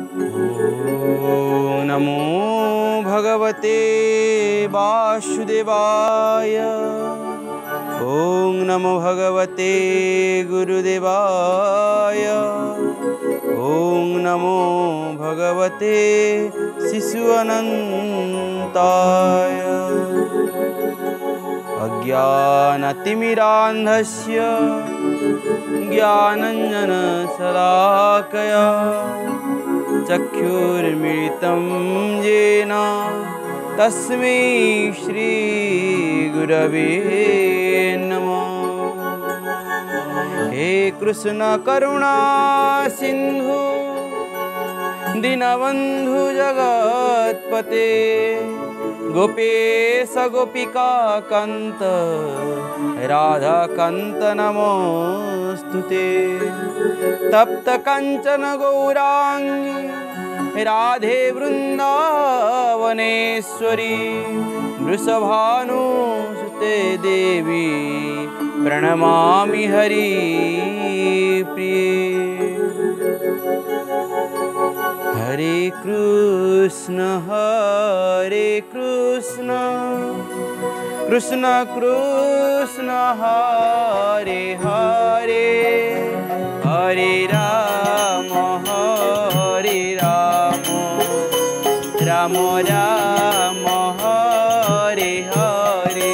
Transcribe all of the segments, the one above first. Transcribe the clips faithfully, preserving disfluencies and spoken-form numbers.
ॐ नमो भगवते वासुदेवाय। ॐ नमो भगवते गुरुदेवाय। ॐ नमो भगवते शिशु अनन्ताय। अज्ञानतिमिरान्धस्य ज्ञानञ्जनशलाकया चक्षुर्मिलितं येन तस्मै श्रीगुरवे नमः। हे कृष्ण करुणा सिन्धु दीनबन्धु जगत्पते गोपेश गोपिका कान्त राधाकान्त नमोस्तुते। तप्त काञ्चन गौरांगी राधे वृन्दावनेश्वरी वृषभानुसुते देवी प्रणमामि हरिप्रिये। हरे कृष्ण हरे कृष्ण कृष्ण कृष्ण हरे हरे हरे राम हरे राम राम राम हरे हरे।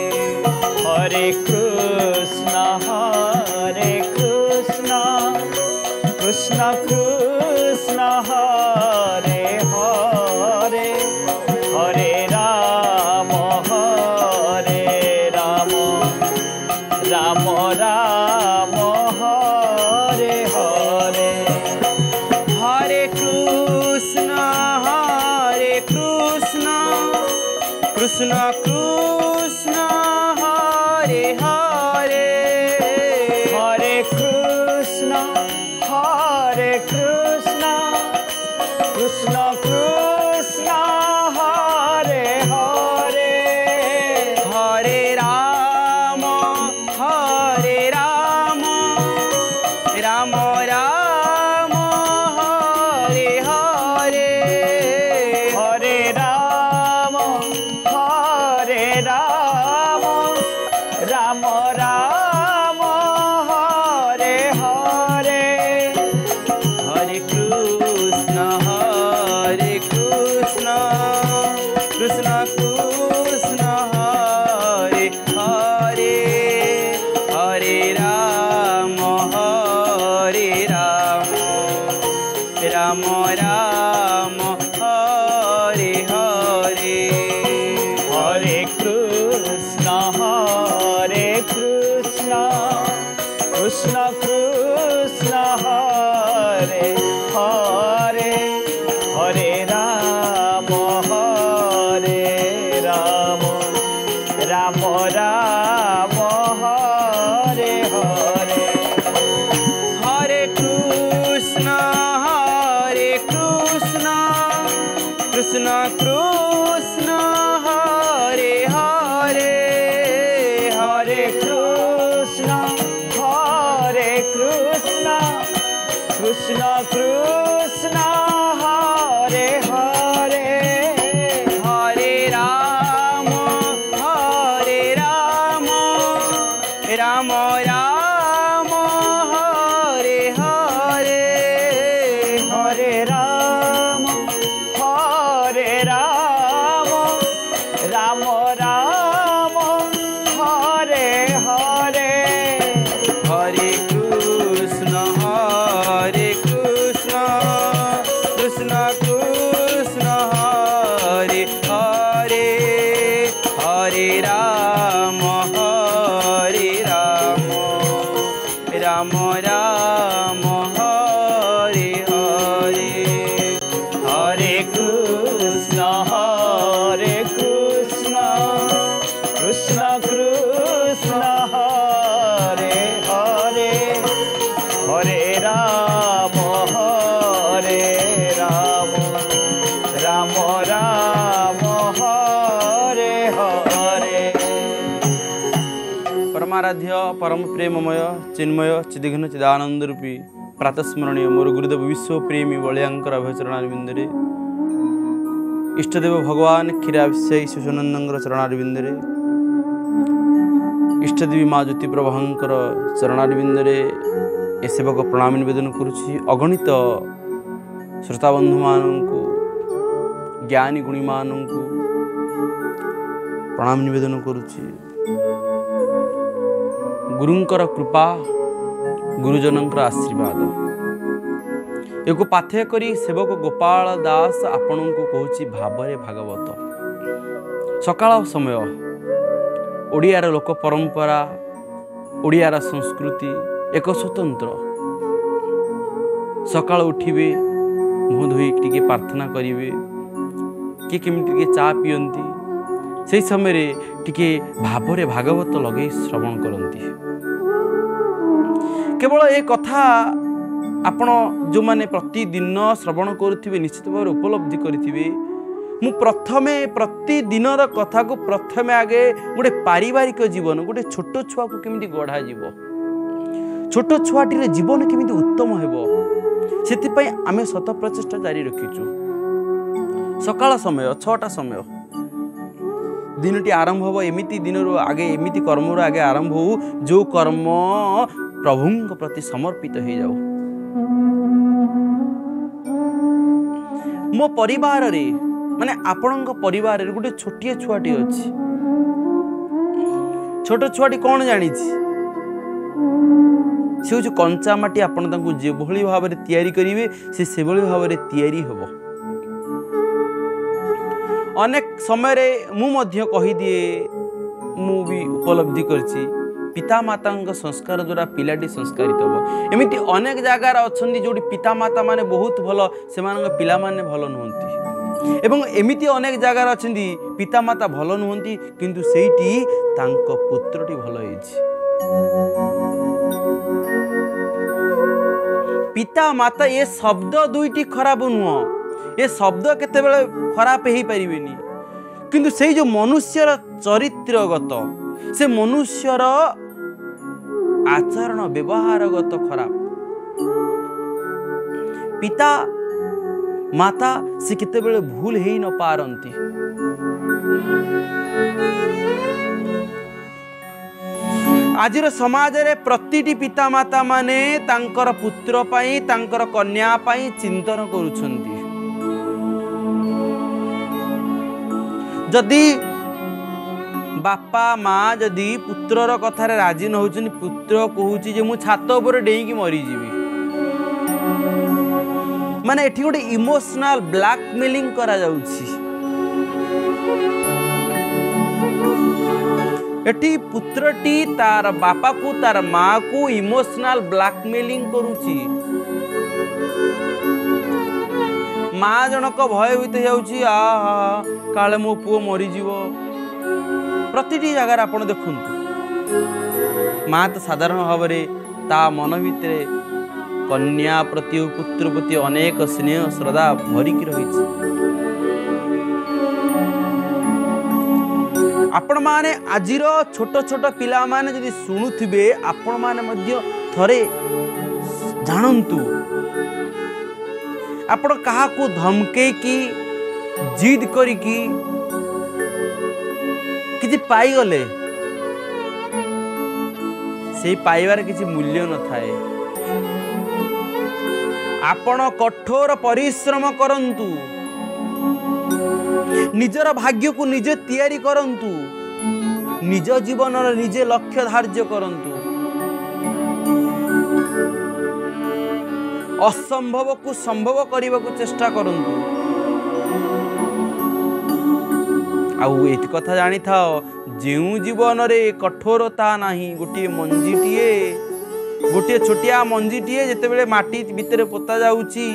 हरे कृष्ण हरे कृष्ण कृष्ण कृष्ण हरे हरे हरे राम हरे राम राम राम हरे हरे। हरे कृष्ण हरे कृष्ण कृष्ण कृष्ण हरे हरे हरे कृष्ण हरे कृष्ण कृष्ण कृष्ण हरे हरे हरे राम हरे राम राम राम हरे हरे हरे राम हरे राम राम राम हरे हरे। हरे कृष्ण हरे कृष्ण कृष्ण कृष्ण हरे हरे हरे राम हरे राम राम राम हरे हरे। हरे कृष्ण हरे कृष्ण कृष्ण कृष्ण हरे हरे हरे राम हरे राम राम राम हरे हरे। हरे कृष्ण हरे कृष्ण कृष्ण कृष्ण हरे हरे हरे कृष्ण हरे कृष्ण कृष्ण कृष्ण हरे हरे हरे राम हरे राम राम राम हरे हरे हरे राम हरे राम राम राम हरे हरे। हरे कृष्ण हरे कृष्ण कृष्ण कृष्ण हरे हरे हरे राम हरे राम राम राम हरे हरे। हरे कृष्ण हरे कृष्ण कृष्ण कृष्ण हरे हरे हरे राम हरे राम राम राम हरे हरे। परमाराध्य परम प्रेममय चिन्मय चिदिघ्न चिदानंद रूपी प्रातस्मरणीय मोर गुरुदेव विश्वप्रेमी बलियांकर अभयचरणारविंदे इष्टदेव भगवान क्षीराभिषेक शिशुनंदन चरणारविंदे इष्टदेवी माँ ज्योति प्रभाकर चरणारविंदे ए सेवक प्रणाम निवेदन करुछि। अगणित श्रोताबंधु मानू ज्ञानी गुणी मानू प्रणाम निवेदन करुछि। गुरुंकर कृपा गुरुजनंकर आशीर्वाद एक पाथ्य करी सेवक गोपाल दास आपण को कहूँ भावरे भागवत। सकाळ समय ओडियार लोक परंपरा ओडियार संस्कृति एक स्वतंत्र सकाळ उठिबे मुह धोई टिके प्रार्थना करिवे कि केमिति टिके चा पियंती से समय टिके भावरे भागवत लगे श्रवण करती। केवल एक कथा आपण जो माने प्रतिदिन श्रवण करुथिबे निश्चित भाव उपलब्धि करिथिबे। मु प्रथमे प्रतिदिनर कथा को प्रथमे आगे गोटे पारिवारिक जीवन गोटे छोट छुआ को केमिति गढ़ा जीव छोट छुआटी जीवन केमिति उत्तम हेबो सेति आमे शत प्रचेष्टा जारी रखिचु। सकाळ समय छटा समय दिनटी आरंभ हो एमिति दिन आगे एमिति कर्म आगे आरंभ हो जो कर्म प्रभु प्रति समर्पित हो जाऊ। मो परिवार रे माने आपण परिवार रे गोटे छोटिया छुआटी अच्छी। छोट छुआटी कौन जानी से हूँ कंचा माटी आपण जो भाव में तैयारी करेंगे से से भाव में तैयारी हम। अनेक समय रे मु मध्य कहीदिए मु भी उपलब्धि करछि पिता माता संस्कार द्वारा पिलाटी संस्कारित हम। एमती अनेक जगार अच्छा जो पिता माता माने बहुत भल से पिला माने भल नुहंती एवं एमती अनेक जगार अच्छा पिता माता भल नुहंती किंतु सेठी तांको पुत्रटी भल होइछि। पिता माता ये शब्द दुईटी खराब नुह ये शब्द केतेबेले खराब हो पारिबेनी किंतु से जो मनुष्यर चरित्रगत से मनुष्यर आचरण व्यवहारगत खराब पिता माता से केतेबेले भूल ही न पारंती। आजिर समाज रे प्रतिटी पिता माता माने तांकर पुत्र पाई तांकर कन्या पाई चिंतन करुछंती। जदि बापा माँ जदि पुत्रर कथार राजी न होचन पुत्र कहूची जे मु छात उपर डेईकी मरीजीवी माने एठी गोटे इमोशनल ब्लैकमेलिंग करा जाउछि। एठी पुत्रटी तार बापा को तार माँ को इमोशनल ब्लैकमेलिंग करुछि। माँ जनक भयभीत होउछि आ काले मो पुओ मरीजीव। प्रतिटी जगार आपण देखंतु माँ तो साधारण भाव में ता मन भितर कन्या प्रति पुत्र प्रति अनेक स्नेह श्रद्धा भरिकी रही। आपण माने आजिर छोट छोट पिला माने जदि शुणुथिबे आपण माने मध्य थरे जानंतु आपण कहा को धमके की जिद करी की किसी पाई गले से पाइबार किसी मूल्य न थाए। आपण कठोर परिश्रम करंतु निजर भाग्य को निजे तैयारी करंतु निज जीवन निजे लक्ष्य धार्य करंतु असंभव को संभव करने को चेष्टा करंतु। आउ एत कथा जानी था जो जीवन रे कठोरता नहीं गोटे मंजीटीए गोटे छोटिया मंजीटीए जिते बेले माटी भितर पोता जाउची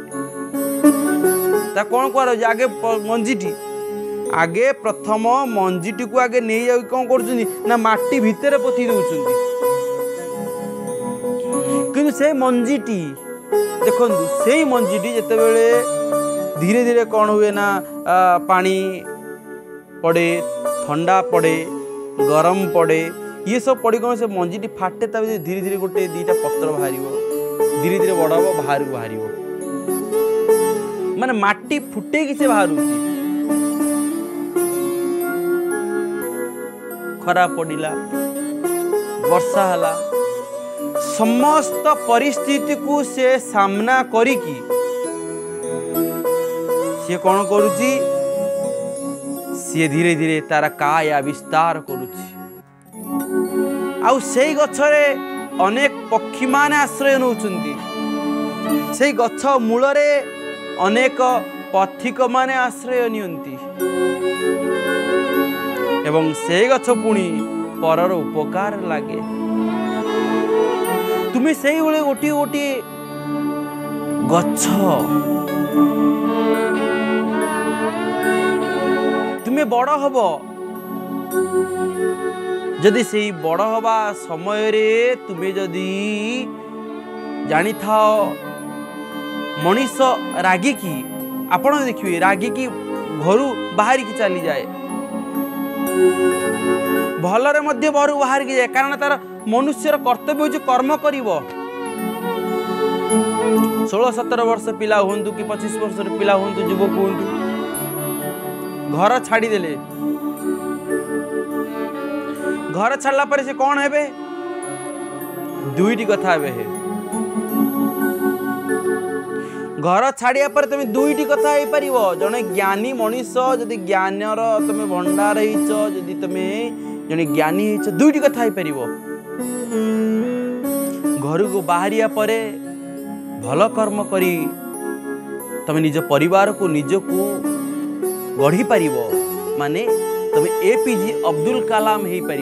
ता कौन कर आगे मंजीटी आगे प्रथम मंजीटी को आगे नहीं जा कौन कर ना माटी भितर पोती दउचंती किंतु से मंजीटी देखो से मंजीटी जिते बेले धीरे धीरे कौन हुए ना पानी पड़े ठंडा पड़े गरम पड़े ये सब पड़ी कौन से मंजीटी फाटे धीरे धीरे गोटे दीटा पत्र बाहर धीरे धीरे बड़ हम बाहर को बाहर माने माटी फुटे कि से बाहर खरा पड़ा वर्षा हला समस्त परिस्थिति को से सामना करी सी कौन करुची सी धीरे धीरे तार काया विस्तार करुची आउ से गछरे अनेक पक्षी माने आश्रय नौचंती से गछ मूल रे अनेक पथिक माने आश्रय नियंती एवं से गछ पुणी परर उपकार लागे तुम्हें से गोटे गोटे गछ तुम्हें बड़ हब जदि से बड़ हवा समय रे तुम्हें जदि जानी था मनीष रागिकी आपण देखिए रागिकी घर बाहर की चली जाए भलरे मध्य घर बाहर की जाए कारण तार मनुष्यर कर्तव्य हो कर्म करिव सोलह सतर वर्ष पिला हूँ कि पच्चीस वर्ष पिला हूँ युवक हूँ घर छाड़देले घर छाड़ला पर से कौन है दुईटी कथा हे घर छाड़िया पर तुम दुईटी कथा हो पार जड़े ज्ञानी मनीष जदि ज्ञानर तुम भंडार जदि तुम जड़े ज्ञानी दुईटी कथा हो पार घर को बाहरिया पर भल कर्म करी तुम निज परिवार को निज को गढ़ी पार माने तुम एपीजे अब्दुल कलाम हो पार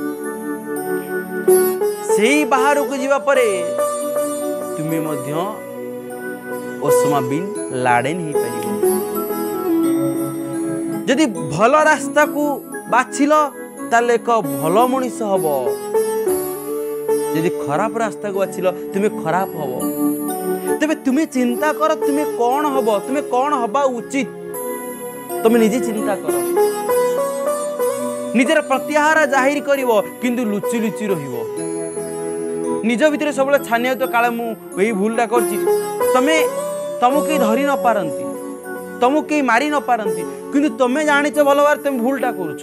से बाहर को जीवा परे तुम्हें मध्य ओसामा बिन लाडेन हो पार जदि भल रास्ता को बाछिल ताले एक भल मनीष हब जदि खराब रास्ता को बाछिल तुम्हें खराब हब तेरे तुम्हें चिंता कर तुम्हें कौन हब तुम्हें कौन हवा उचित तुम निजे चिंता कर निजर प्रत्याहार जाहिर करिवो किंतु लुचि लुचि रहिवो निज भितर सब छानिया तो काले मु यही भूलटा करछि तमे तुमको कहीं धरी न पारंती तुमको कहीं मारी न पारंती किंतु तुम जानिच भल भाव तुम भूलटा करुछ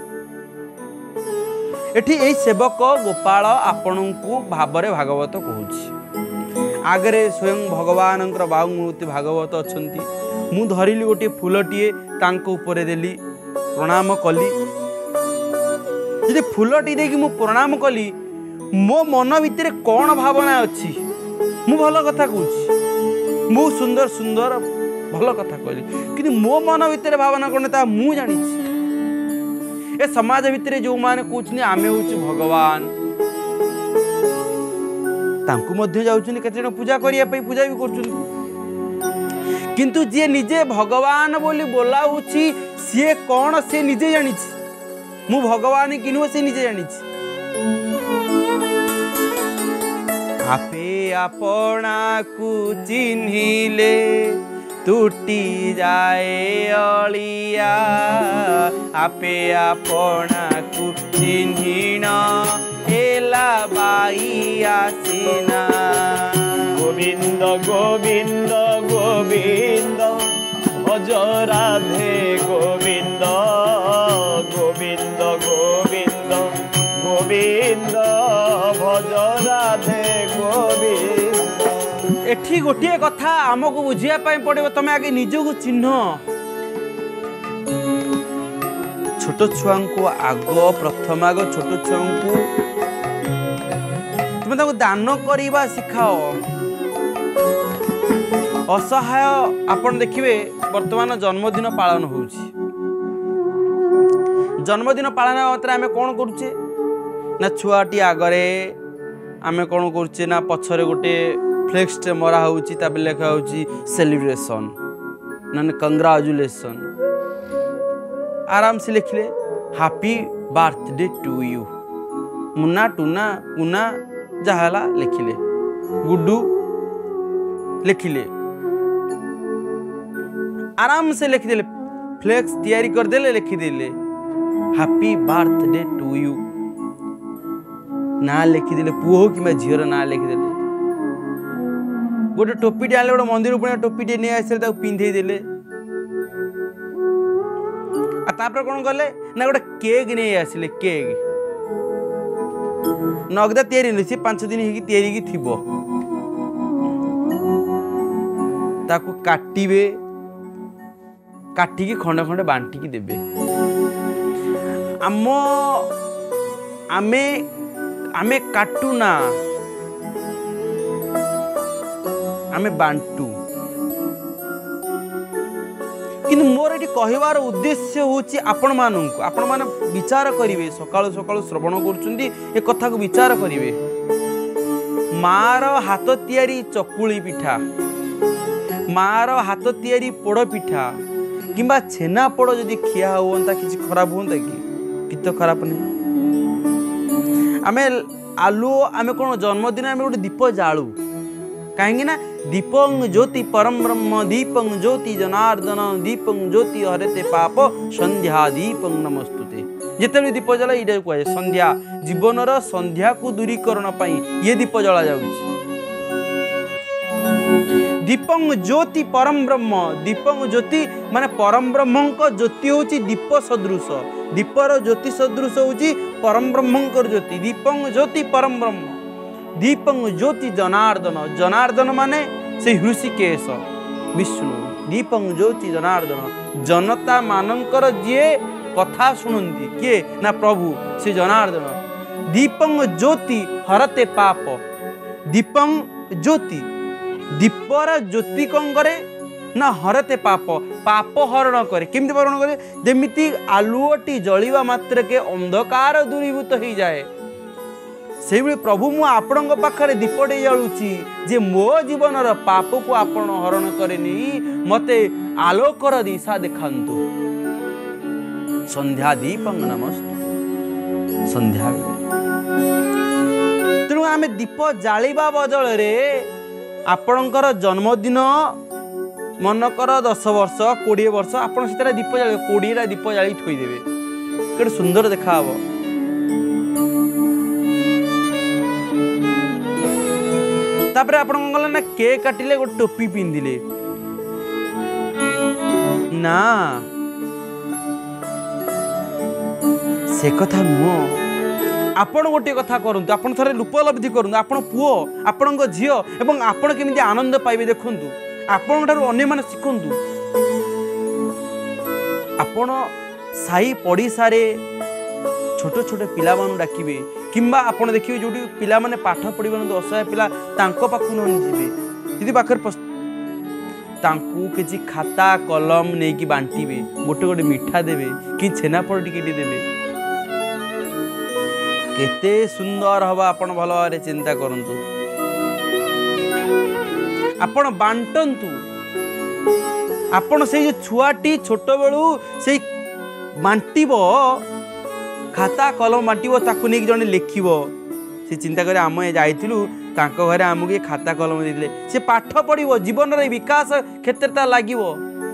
एठी एई सेवक गोपाल आपण को भावरे भागवत कहूछि आगरे स्वयं भगवान बाहुमूर्ति भागवत अछंती मु धरिली गोटे फूलटीए तांको ऊपर देली प्रणाम कली जदि फूलटी देखि मु प्रणाम कली मो मन भितर कौन भावना अच्छी मु भल कथा कहूँ मु सुंदर सुंदर भल कथा कहली कि मो मन भितर भावना कौन ता मु जानी ए समाज भितर जो माने कहते आमे हूँ भगवान तांकु मध्य जाउछन केते जण पूजा करिया पई पूजा भी करछन किंतु जे निजे भगवान बोली बोलाउछि से कौन से निजे जानी मु भगवान कि नुह से निजे जानी आपे आपना को चिन्हिले टूटी जाए अलिया आपे आपना को चिन्हिना एला बाई आसीना गोविंद गोविंद गोविंद भज राधे गोविंद गोविंद गोविंद गोविंद भज राधे गोविंद एठी गोटे कथा आमको बुझिया पाई पड़े तमे आगे निजको चिन्ह छोट छुआ को आग प्रथम आग छोट छुआ को तुम दान करवा शिखाओ असहाय आपण देखिए वर्तमान जन्मदिन पालन हो जन्मदिन पालन मात्र आम कौन करुचे ना छुआटी आगरे आम कौन करुचे ना पछरे गोटे फ्लेक्स मरा होची तापर लेखा होची सेलिब्रेशन ना कंग्राचुलेसन आराम से लिखले happy birthday to you Munna टूना उना जहाला लिखिले गुड्डू लिखिले आराम से लिखिदेले फ्लेक्स तैयारी करदेले लिखिदेले हैप्पी बर्थडे टू यू ना लिखिदेले पुओ कि झीर ना लिखिदेले गोटे टोपीटे आने गोटे मंदिर पुणी टोपीटे नहीं आसे पिंधे देले तापर कौन कले ना गोटे केक नहीं आसिले केक नगदा तैयारी नहीं सी पांच दिन ही तैयारी की थिबो ताकू काटिबे काटिकी खंडे खंडे बांटिकी देबे आम आमे आमे काटू ना आमे बांटू कि मोर ये कहबार उद्देश्य होची आपण मानू आपण मान विचार करिवे सकाळु सकाळु श्रवण करूछंती ए कथा को विचार करिवे मार हाथ तियारी चकुली पिठा मार हाथ तियारी पोड़ पिठा किंबा छेना पोड़ जदि खिया होता किसी खराब होता कि कि तो खराब नहीं आमे आलु आमे कौन जन्मदिन आमे गोटे दीप जालू कहीं ना दीपं ज्योति परम ब्रह्म दीपं ज्योति जनार्दन दीपं ज्योति हरते पाप संध्या दीपं नमस्तुते जिते दीप जला ये कहे संध्या जीवनर संध्या को दूरीकरण ये दीप जला जाउछि दीपं ज्योति परम ब्रह्म दीपं ज्योति माने परम ब्रह्म ज्योति होची दीप सदृश दीपर ज्योति सदृश होची परम ब्रह्म ज्योति दीपं ज्योति परम ब्रह्म दीपं ज्योति जनार्दन जनार्दन माने से हृषिकेश विष्णु दीपं ज्योति जनार्दन जनता मानकर जे कथा शुणती किए ना प्रभु से जनार्दन दीपं ज्योति हरते पाप दीपं ज्योति दीपर ज्योति कौन करे ना हरते पाप पाप हरण करे केमती हरण करे जेमिति आलुओटी जलिवा मात्र के अंधकार दूरीभूत हो जाए से प्रभु मु आपण पाखे दीपटे जालुची जे मो जीवनर पाप को आपण हरण करेनी मते आलोकर दिशा देखांतु संध्या दीपं नमस्तु संध्या तेणु आमे दीप जालिबा बदल रे आपणकर जन्मदिन मनकर दस वर्ष कोड़े वर्ष आपड़ से दीप जाल कोड़े दीप जाली थोदेवे के सुंदर देखा हम तापर आप ना केक काटिले गोटे टोपी पिंधिले ना से कथा नुह आपण गोटे कथा करंतु आपण थरे उपलब्धि करंतु आपण पुओ आपण झियो एवं आपण केमिति आनंद पाइबे देखंतु आपण ठारू अन्य माने शिखंतु आपण साई पड़िसा रे छोट छोट पिला मानु डाकिबे किंबा आपण देखिबे जोटी पिला माने पाठ पढ़िबन असहाय पिला तांको पाखु न जिबे यदि पाखर तांकू किछि खाता कलम नै कि बांटीबे गोटे गोटे मिठा देबे कि छेना पड़ टिके देबे केते सुंदर हवा आपण भल भाव चिंता करंतु आपण बांटंतु आपण से छुआटी छोट बेलू से बांटीबो खाता कलम बांटीबो ताकू नहीं जने लिखिबो से चिंता करे आम जाइथिलु तांको घरे आमु खाता कलम देले से पाठ पढ़िबो जीवन रे विकास क्षेत्रता लागिबो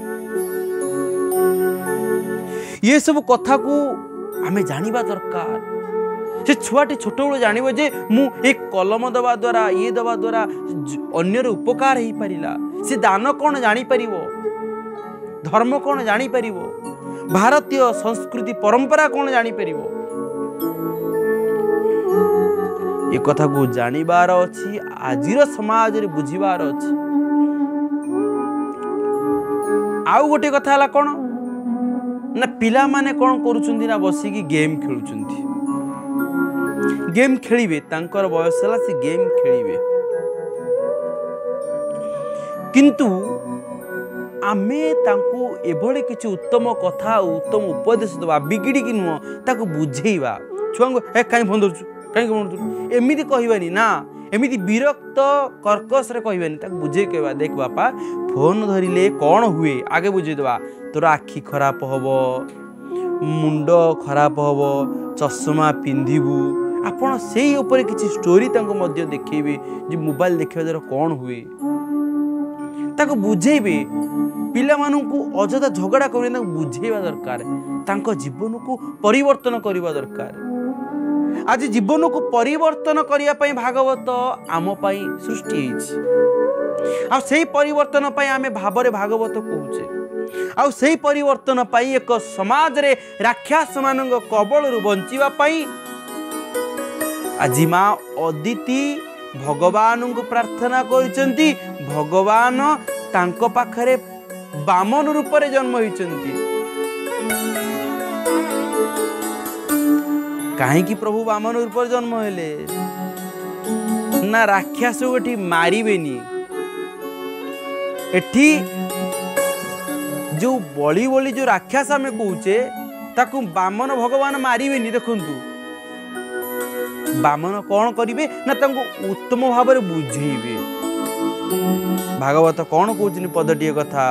ये सब कथा को आमे जानिबा दरकार से छुआटी छोट बेलू जानिबो जे मु एक कलम दबा द्वारा ये दबा द्वारा अन्यर उपकार ही परिला से दान कौन जानी परिबो धर्म कौन जानी परिबो भारतीय संस्कृति परंपरा कौन जानी परिबो ये कथा को जानिबार अछि आजिर समाज रे बुझिबार अछि आउ गोटे कथा हला कोन ना पिला माने कोन करूचुंदी ना बसी की गेम खेलुचुंदी गेम खेलिबे तांकर बयस हला से गेम खेलिबे किंतु आमे तांको एभले किछि उत्तम कथा उत्तम उपदेश दबा बिगिड़ी कि नुह ताको बुझेइबा छुआंगो ए काई फोन दरछु काई फोन दरछु एमिति कहिबानी ना एमिति विरक्त कर्कश रे कहिबानी ताको बुझे कहबा देख बापा फोन धरिले कोन हुए आगे बुझे दबा तोर आखी खराब हबो मुंड खराब हबो चश्मा पिंधिबू आपण सेही ऊपर किछि स्टोरी तांको मध्य देखैबे जे मोबाइल देखिबा द्वारा कोन हुए ताको बुझेबे पिला मानू अजथा झगड़ा कर बुझेवा दरकार तांको जीवन को परिवर्तन करवा दरकार आज जीवन को परिवर्तन करने भागवत आम पाई सृष्टि आ सेही परिवर्तन पाई आमे भाबरे भागवत कहूचे आ सेही परिवर्तन पाई एक समाज रे राक्षस मानक कबल रु बंचिबा पाई आज माँ अदिति भगवान को प्रार्थना करचंती। भगवान तांको पाखरे बामन रूप रे जन्म होइचंती। काहे कि प्रभु बामन रूप रे जन्म हेले ना राक्षस एठी मारिबेनी। एठी जो बड़ी बड़ी जो राक्षस आमे कहूचे ताकू बामन भगवान मारिबेनी। देखंतु बामन कौन करिवे ना तांको उत्तम भाव में बुझेबे। भागवत कौन कहउछिन पदटीय कथा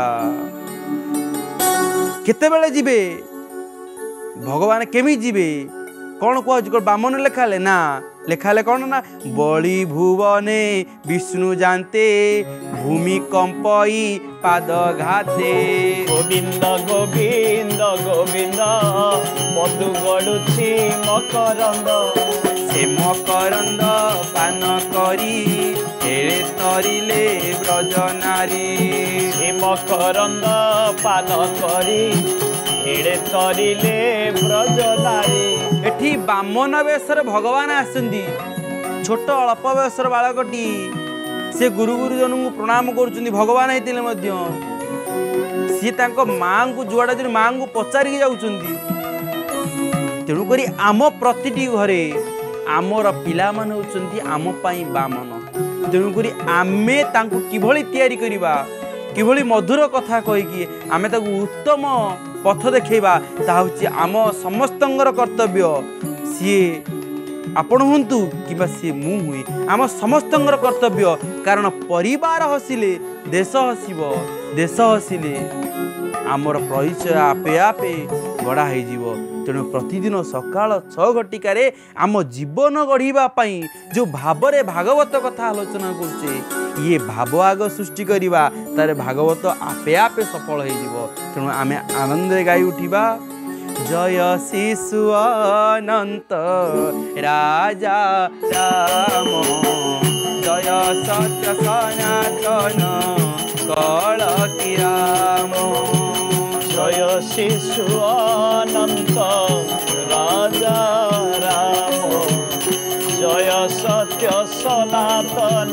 केते बेले जिबे भगवान केमी जिबे कौन कहउछ बामन लेखाले ना लेखाले कौन ना बलि भुवने विष्णु जानते भूमि कंपई पाद घाते। गोविंद गोविंद गोविंद मधु गड़ुछि मकरंद से मकरंद पान करी हेले तरिले ब्रज नारी। हे मकरंद पान करी हेले तरिले ब्रज नारी। एठी बामन वेशर भगवान आसंदी। छोट अल्प वेशर बालकटी से गुरु गुरुजन को प्रणाम करुचंदी। भगवान हेतिले मध्य सी तांको मां को जुआडा दिन मां को पचारि जाउचंदी। तेणु करी आम प्रतिटी घरे आमर पिला माने होचंदी आम पाई बामन। तेणु करी आमे तांको किभଳି तयारी करिबा किभଳି मधुर कथा कहिकी आमे ताकू उत्तम पथ देखैबा ता होची आम समस्तंगर कर्तव्य। सी आपण हुंतु किबा सी मु हुई आम समस्तंगर कर्तव्य। कारण परिवार हसिले देश हसिबो देश हसिले आमर परिचय आपे आपे गढ़ा हो जीवो। तेणु प्रतिदिन सकाळ छह घटिकार आम जीवन गढ़ा जो भावरे भागवत कथा आलोचना करुचे ये भाव आग सृष्टि करवा तार भागवत आपे आपे सफल हो। तेणु आम आनंद गाई उठा जय शिशु अनंत राजा राम जय सत्य सनातन कल की राम। जय शिशु अनंत राजा राम जय सत्य सनातन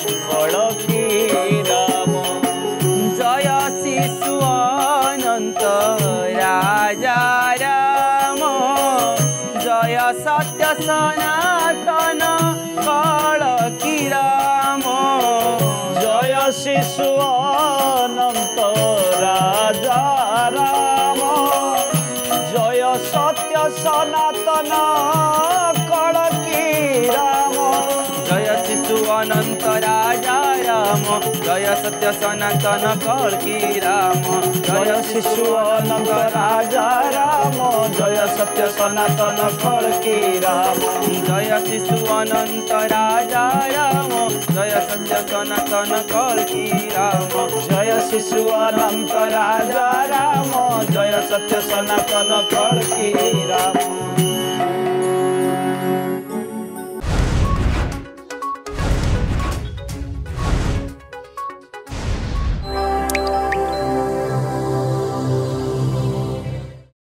कलकी राम। जय शिशु अनंत राजा राम जय सत्य सनातन कलकी राम। जय शिशु अनंत राजा राम जय सत्य सनातन कलकी राम। जय शिशु अनंत राजा राम जय सत्य सनातन कलकी राम। जय शिशु अनंत राजा राम जय सत्य सनातन कलकी राम। जय शिशु अनंत राजा राम जय सत्य सनातन कलकी राम। जय शिशु अनंत राजा राम जय सत्य सनातन कलकी राम।